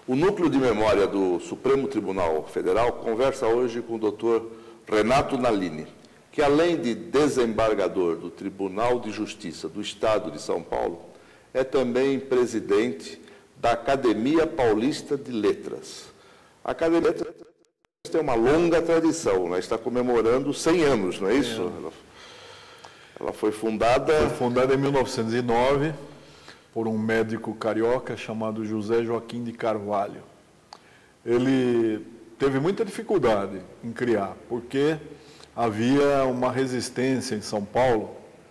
O Núcleo de Memória do Supremo Tribunal Federal conversa hoje com o Dr. Renato Nalini, que além de desembargador do Tribunal de Justiça do Estado de São Paulo, é também presidente da Academia Paulista de Letras. A Academia de Letras tem uma longa tradição, né? Está comemorando 100 anos, não é isso? Ela foi fundada... Foi fundada em 1909 por um médico carioca chamado José Joaquim de Carvalho. Ele teve muita dificuldade em criar, porque havia uma resistência em São Paulo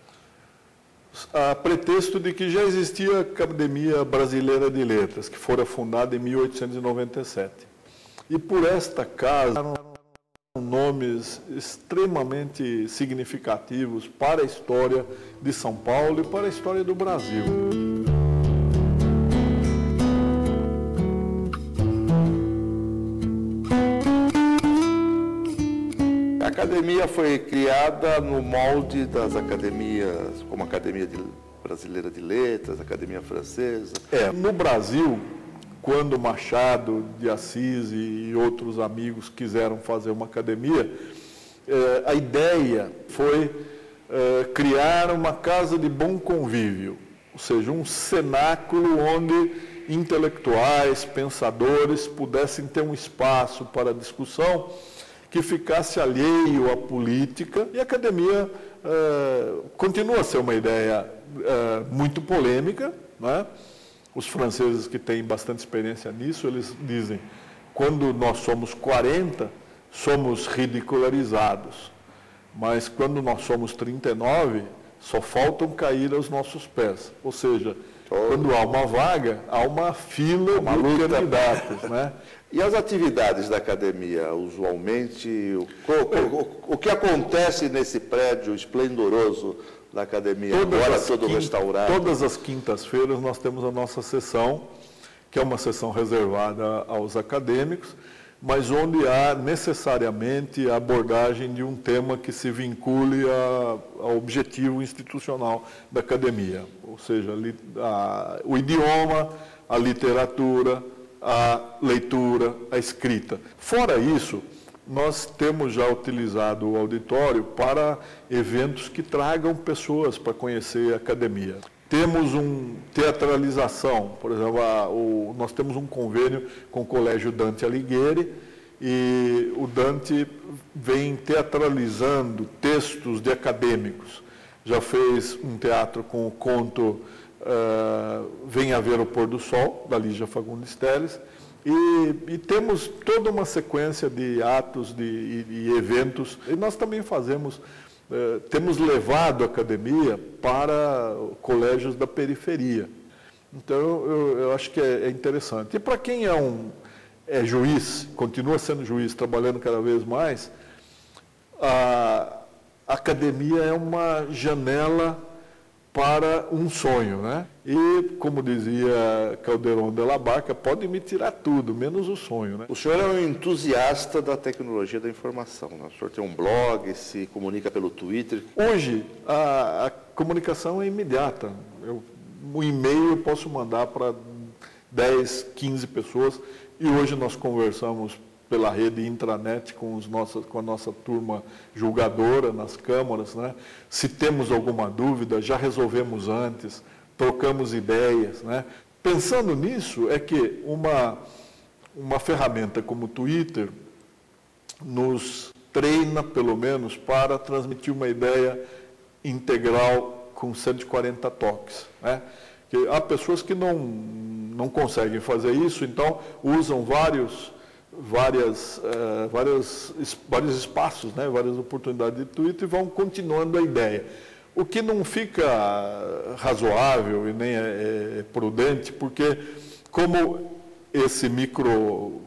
a pretexto de que já existia a Academia Brasileira de Letras, que fora fundada em 1897. E por esta casa, nomes extremamente significativos para a história de São Paulo e para a história do Brasil. A academia foi criada no molde das academias, como a Academia Brasileira de Letras, a Academia Francesa. No Brasil, quando Machado de Assis e outros amigos quiseram fazer uma academia, a ideia foi criar uma casa de bom convívio, ou seja, um cenáculo onde intelectuais, pensadores pudessem ter um espaço para discussão que ficasse alheio à política. E a academia continua a ser uma ideia muito polêmica, não é? Os franceses, que têm bastante experiência nisso, eles dizem: quando nós somos 40, somos ridicularizados, mas quando nós somos 39, só faltam cair aos nossos pés. Ou seja, quando há uma vaga, há uma fila de candidatos, né? E as atividades da academia, usualmente, o que acontece nesse prédio esplendoroso da academia, agora todo restaurado? Todas as quintas-feiras nós temos a nossa sessão, que é uma sessão reservada aos acadêmicos, mas onde há necessariamente a abordagem de um tema que se vincule ao objetivo institucional da academia, ou seja, o idioma, a literatura, a leitura, a escrita. Fora isso, nós temos já utilizado o auditório para eventos que tragam pessoas para conhecer a academia. Temos teatralização, por exemplo, nós temos um convênio com o Colégio Dante Alighieri, e o Dante vem teatralizando textos de acadêmicos. Já fez um teatro com o conto Venha Ver o Pôr do Sol, da Lígia Fagundes Telles, e temos toda uma sequência de atos e eventos. E nós também temos levado a academia para colégios da periferia. Então, eu acho que é interessante. E para quem é juiz, continua sendo juiz, trabalhando cada vez mais, a academia é uma janela para um sonho, né? E, como dizia Calderón de la Barca, pode me tirar tudo, menos o sonho, né? O senhor é um entusiasta da tecnologia da informação, né? O senhor tem um blog, se comunica pelo Twitter. Hoje, a comunicação é imediata. Um e-mail eu posso mandar para 10, 15 pessoas, e hoje nós conversamos pela rede intranet com a nossa turma julgadora nas câmaras, né? Se temos alguma dúvida, já resolvemos antes, trocamos ideias, né? Pensando nisso, é que uma ferramenta como o Twitter nos treina, pelo menos, para transmitir uma ideia integral com 140 toques, né? Que há pessoas que não conseguem fazer isso, então usam vários espaços, né, várias oportunidades de Twitter, e vão continuando a ideia. O que não fica razoável e nem é prudente, porque como esse microblog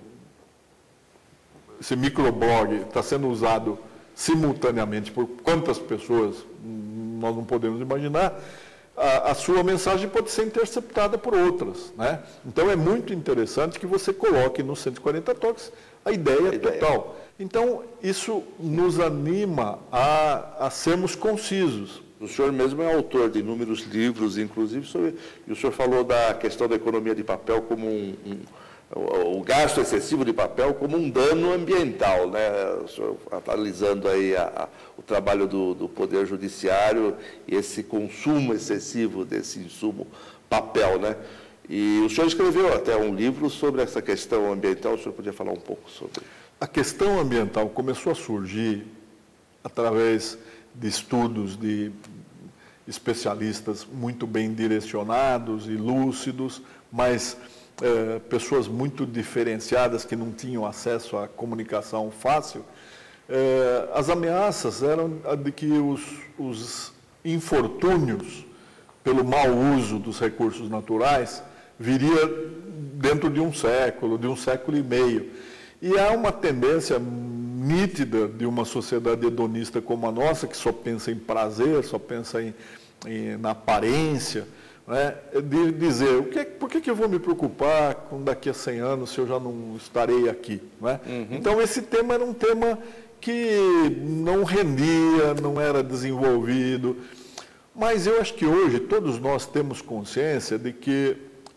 está sendo usado simultaneamente por quantas pessoas nós não podemos imaginar, a sua mensagem pode ser interceptada por outras, né? Então, é muito interessante que você coloque nos 140 toques a ideia total. Então, isso nos anima a sermos concisos. O senhor mesmo é autor de inúmeros livros, inclusive, e o senhor falou da questão da economia de papel como o gasto excessivo de papel como um dano ambiental, né? O senhor analisando aí o trabalho do Poder Judiciário e esse consumo excessivo desse insumo papel, né? E o senhor escreveu até um livro sobre essa questão ambiental, o senhor podia falar um pouco sobre? A questão ambiental começou a surgir através de estudos de especialistas muito bem direcionados e lúcidos, mas pessoas muito diferenciadas que não tinham acesso à comunicação fácil. As ameaças eram de que os infortúnios pelo mau uso dos recursos naturais viria dentro de um século e meio. E há uma tendência nítida de uma sociedade hedonista como a nossa, que só pensa em prazer, só pensa na aparência, né, de dizer, por que eu vou me preocupar com daqui a 100 anos se eu já não estarei aqui? Né? Uhum. Então, esse tema era um tema que não rendia, não era desenvolvido, mas eu acho que hoje todos nós temos consciência de que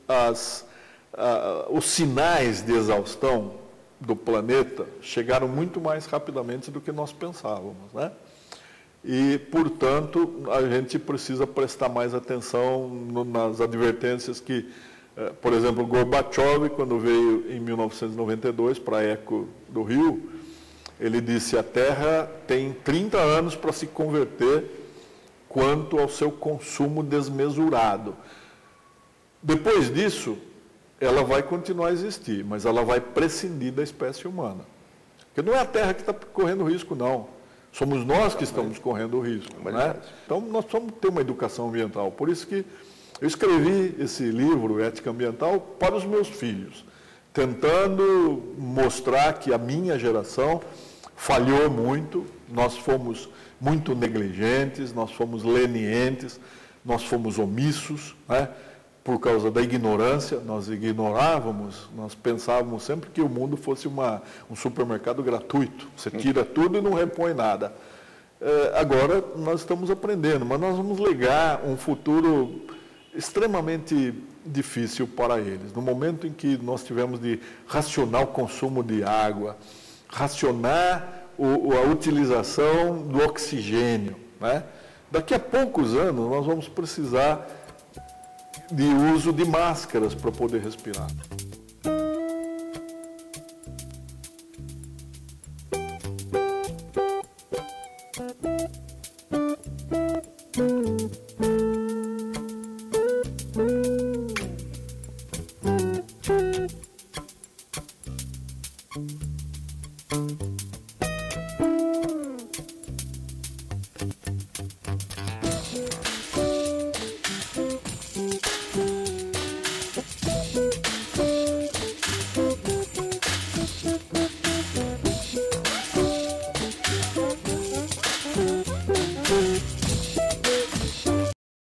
os sinais de exaustão do planeta chegaram muito mais rapidamente do que nós pensávamos, né? E, portanto, a gente precisa prestar mais atenção nas advertências que, por exemplo, Gorbachev, quando veio em 1992 para a ECO do Rio, ele disse: a Terra tem 30 anos para se converter quanto ao seu consumo desmesurado. Depois disso, ela vai continuar a existir, mas ela vai prescindir da espécie humana. Porque não é a Terra que está correndo risco, não. Somos nós que estamos correndo o risco. Né? Então, nós precisamos ter uma educação ambiental. Por isso que eu escrevi esse livro, Ética Ambiental, para os meus filhos, tentando mostrar que a minha geração falhou muito, nós fomos muito negligentes, nós fomos lenientes, nós fomos omissos, né? Por causa da ignorância, nós ignorávamos, nós pensávamos sempre que o mundo fosse um supermercado gratuito. Você tira tudo e não repõe nada. Agora nós estamos aprendendo, mas nós vamos legar um futuro extremamente difícil para eles. No momento em que nós tivemos de racionar o consumo de água, racionar a utilização do oxigênio, né? Daqui a poucos anos nós vamos precisar de uso de máscaras para poder respirar.